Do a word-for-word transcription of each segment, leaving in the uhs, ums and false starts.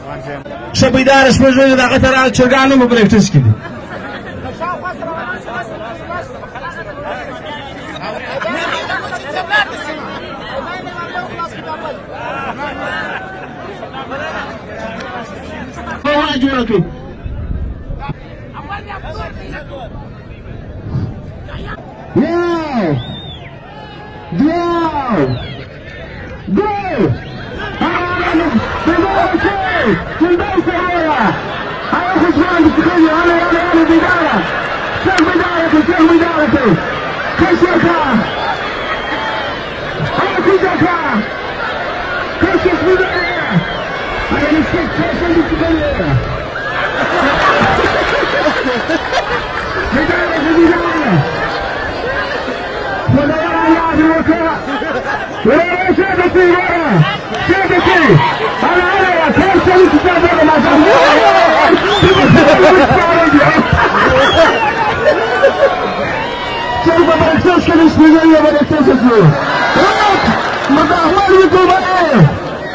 شبیدار اسمجوی دا قطر چرگانو مبرکتش کردی هو جوركي ياو ياو جول تلبس هيا هيا خشمان بتخلي انا انا انا بداية شوف بدايتي شوف بدايتي كشفها هيا كشفها كشف بداية هيا نسيت كشف بداية بداية بداية بداية يا ابي وكا ولا شفتي ولا شفتي انا انا كيف سويت كذا ما شاء الله شوف بركتوش كده اسمه يا بركتوش اسمه ما تعمل يكون ايه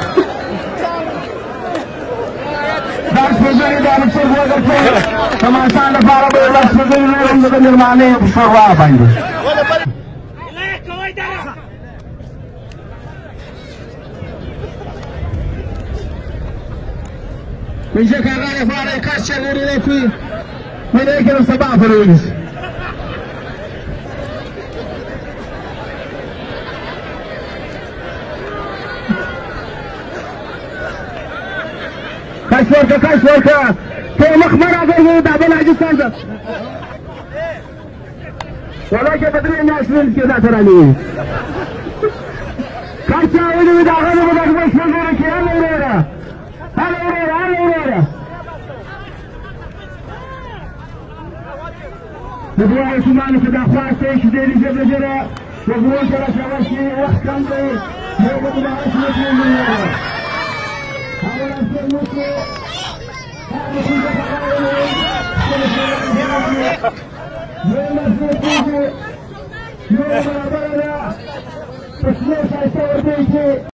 بس بزاي ده بتصير وقت كما كان فارب بس بزاي لهم ده نرمانه بشروا باندي من جاك غالي فارق كاش يقولي لك من هيك الصباح فلوس كاش وركه كاش وركه تو مخمره زي ده بلا جسد ولكن بدري الناس من كذا تراني كاش يقولي ده غير بدك بس منك يا مريرة هلا مريرة هلا مريرة نبغى عثمان كذا خاصة شديد جبل جرا نبغى كذا شواشي وقت كم ده نبغى كذا عثمان من مريرة هذا نفسه هذا كذا يوم